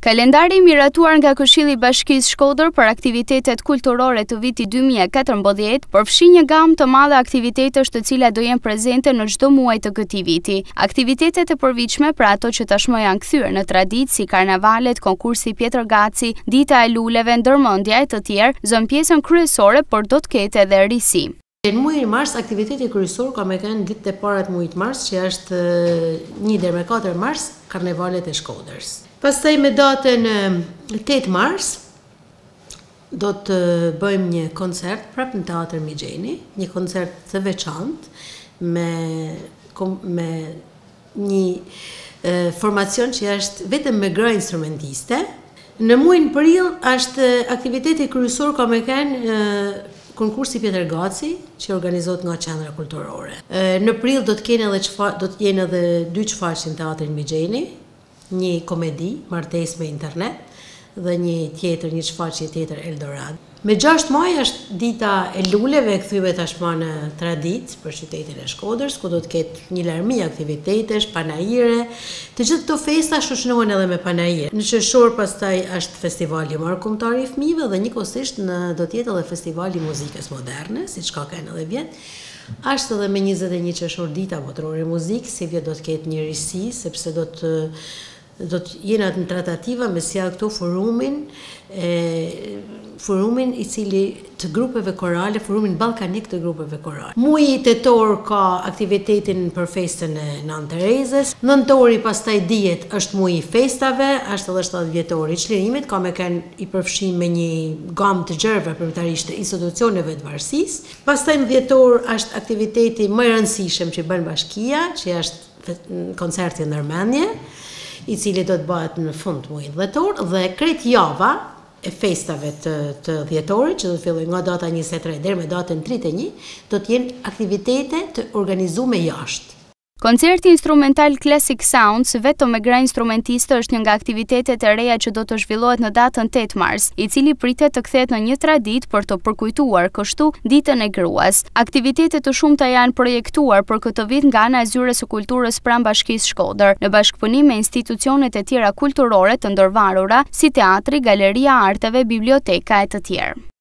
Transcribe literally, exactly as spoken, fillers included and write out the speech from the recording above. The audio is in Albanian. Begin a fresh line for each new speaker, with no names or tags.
Kalendari i miratuar nga Këshilli i Bashkisë Shkodër për aktivitetet kulturore të vitit dy mijë e katërmbëdhjetë përfshin një gamë të madhe aktivitetesh të cilat do jenë prezente në çdo muaj të këtij viti. Aktivitetet e përvitshme për ato që tashmë janë kthyer në traditë si karnavalet, konkursi Pjetër Gaci, Dita e Luleve, ndërmendja e të tjerë zën pjesën kryesore, por do të ketë edhe risi.
Në muajin mars, aktiviteti kryesor ka me kanë ditët e para të muajit mars, që është një deri me katër mars, karnevalet e Shkodrës. Pastaj me datën tetë mars do të bëjmë një koncert prapë në teatër Migjeni, një koncert të veçantë me me një e, formacion që është vetëm me gra instrumentiste. Në muajin prill është aktiviteti kryesor ka me kanë konkursi Pjetër Gaci, që organizohet nga Qendra Kulturore. Në prill do të kenë edhe çfa, do të jenë edhe dy çfarë në teatrin Migjeni, një komedi, martesë me internet, dhe një tjetër, një çfarë tjetër Eldorado. Me gjashtë maj është dita e luleve, kthyve tashmë në traditë për qytetin e Shkodrës, ku do të ketë një larmi aktivitetesh, panajire. Të gjithë këto festa shoqërohen edhe me panajire. Në qershor pastaj është festivali marrë kombëtar i fëmijëve dhe njëkohësisht në do të jetë edhe festivali muzikës moderne, siç ka kanë edhe vjet. Është edhe me njëzet e një qershor dita botërore e muzikë, si vjet do të ketë një risi, sepse do të do të jenë në tratativa me sjell këtu forumin, e, forumin i cili të grupeve korale, forumin ballkanik të grupeve korale. Muaji tetor ka aktivitetin për festën e Nën Terezës, nëntori pastaj dihet është muaji i festave, është edhe shtatë vjetori i çlirimit, ka me kanë i përfshin me një gamë të gjerë veprimtarisht të institucioneve të varësisë. Pastaj në dhjetor është aktiviteti më i rëndësishëm që bën bashkia, që është koncerti ndërmendje, i cili do të bëhet në fund muajit dhjetor, dhe krejt java e festave të, të dhjetorit, që do të fillojë nga data njëzet e tre deri me datën tridhjetë e një, do të jenë aktivitete të organizuara jashtë.
Koncerti instrumental Classic Sounds vetëm me gra instrumentistë është një nga aktivitetet e reja që do të zhvillohet në datën tetë mars, i cili pritet të kthehet në një traditë për të përkujtuar kështu ditën e gruas. Aktivitetet të shumta janë projektuar për këtë vit nga ana e Zyres së Kulturës pranë Bashkisë Shkodër, në bashkëpunim me institucionet e tjera kulturore të ndërvarura si teatri, galeria arteve, biblioteka e të tjerë.